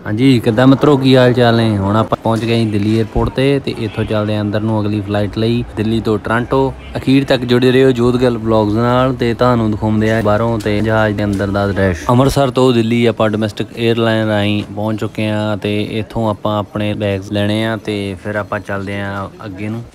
हाँ जी किद्दां मित्रों की हाल चाल ने। हुण आपां पहुँच गए दिल्ली एयरपोर्ट ते इत्थों चलदे अंदर नूं अगली फ्लाइट लई दिल्ली तो टोरंटो। अखीर तक जुड़े रहियो जोधगल ब्लॉग्स नाल ते तुहानूं दिखाउंदे आ बाहरों ते जहाज़ दे अंदर दा दृश। अमृतसर तो दिल्ली आपां डोमैसटिक एयरलाइन राहीं पहुँच चुके हैं ते इत्थों आपां अपने बैग्स लैणे आ ते फिर आपां चलदे आ अग्गे नूं।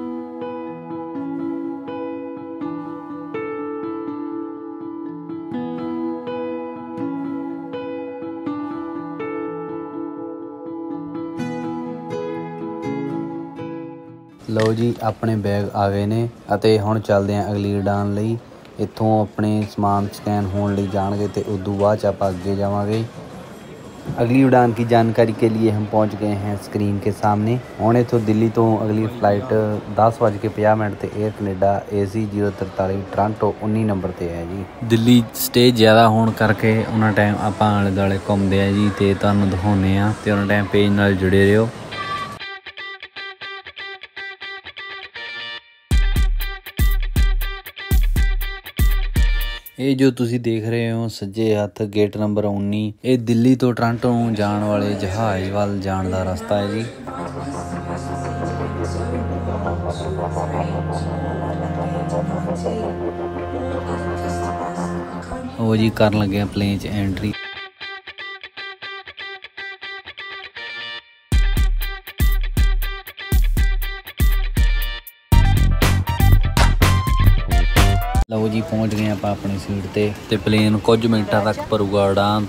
लो जी अपने बैग आ गए ने अते हुण चलदे आ अगली उड़ान लई। इत्थों अपने समान स्कैन होने लई जाणगे ते उदों बाद आपां अगे जावांगे। अगली उड़ान की जानकारी के लिए हम पहुंच गए हैं स्क्रीन के सामने। हुण इत्थों दिल्ली तो अगली फ्लाइट 10:50 ते Air Canada AC 043 Toronto 19 number ते है जी। दिल्ली स्टे ज़्यादा होने करके उन्ना टाइम आपां आले दुआले घूमदे आ जी ते तुहानूं दिखाउने आ ते उन्ना टाइम पेज नाल जुड़े रहियो। ये जो तुसी देख रहे हो सज्जे हथ गेट नंबर 19 ये दिल्ली तो टोरंटो जाने वाले जहाज़ वाल जाने का रास्ता है जी। वो जी कर लगे प्लेन च एंट्री। लो जी पहुँच गए आप अपनी सीट ते प्लेन कुछ मिनटां तक भरूगा उड़ान।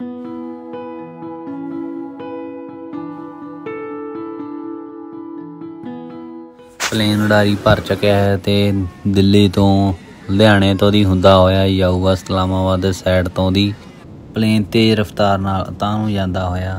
प्लेन उड़ारी भर चुकिया है ते दिल्ली तो लुधियाने तो दी हुंदा होया जाऊगा इस्लामाबाद साइड तो दी। प्लेन तेज रफ्तार नाल तां नूं जांदा होया।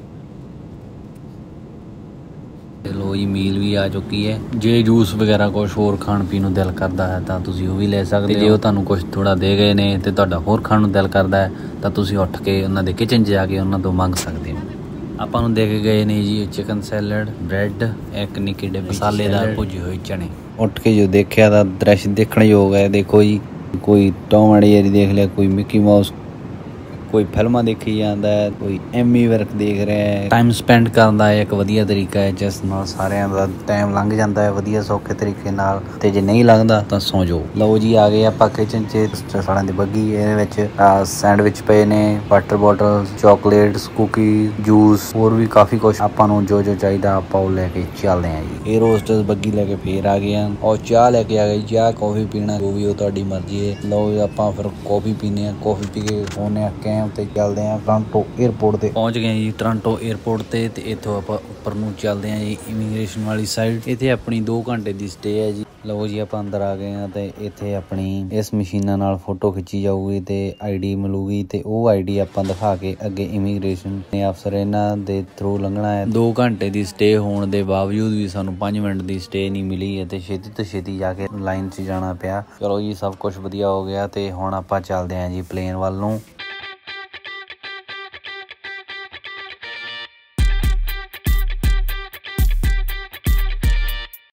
लो जी मील भी आ चुकी है। जे जूस वगैरह कुछ होर खाण पीण नूं दिल करदा है तां तुसीं ओह भी ले सकदे हो। जे ओह तुहानूं कुछ थोड़ा दे गए ने ते तुहाडा होर खाण नूं दिल करदा है तां तुसीं उठ के उन्हां दे किचन 'च जा के उन्हां तों मंग सकदे हो। आपां नूं दे के गए ने जी चिकन सैलड ब्रैड एक निक्के डब्बे मसालेदार भुजे हुए चने। उठ के जो देखिया तां दृश्य देखण योग है। देखो जी कोई टॉम एंड जेरी देख लिया, कोई मिक्की माउस, कोई फिल्मां देखी जाता है, कोई एमी वर्क देख रहा है। टाइम स्पेंड करने का एक वधिया तरीका है जिस नाल सारिਆਂ ਦਾ टाइम लंघ जाता है वधिया सौखे तरीके नाल। ते जे नहीं लंघदा तां सौ जाओ। लो जी आ गए आपां किचन च। साड़ियां दी बग्गी इहदे विच सैंडविच पे ने, water bottle, chocolates, cookie, juice होर भी काफ़ी कुछ आपां नूं जो चाहिदा आपां ओह लैके चलदे हैं जी। एयर होस्टस बग्गी लैके फिर आ गए हैं और चाह लैके आ गए। चाह कॉफ़ी पीना जो भी हो तुहाडी मर्जी है। लो आपां फिर कॉफ़ी पीने आ। कॉफ़ी पी के सोने आ ते चलते हैं टोरंटो एयरपोर्ट ते पहुँच गए जी। टोरंटो एयरपोर्ट ते इत्थों आपां उप्पर नूं चलते हैं जी इमीग्रेशन वाली साइड। इत्थे अपनी 2 घंटे की स्टे है जी। लो जी आपां अंदर आ गए हैं ते इत्थे अपनी इस मशीनां नाल फोटो खिच्ची जाऊगी ते ID मिलूगी ते ओह ID आपां दिखा के अगे इमीग्रेशन अफसर इन्हां दे थ्रू लंघना है। 2 घंटे की स्टे होने के बावजूद भी सानूं 5 मिनट की स्टे नहीं मिली ते छेती तो छेती जाके लाइन 'च जाना पिया। चलो जी सब कुछ वधिया हो गया ते हुण आपां चलदे हैं जी प्लेन वाल नूं।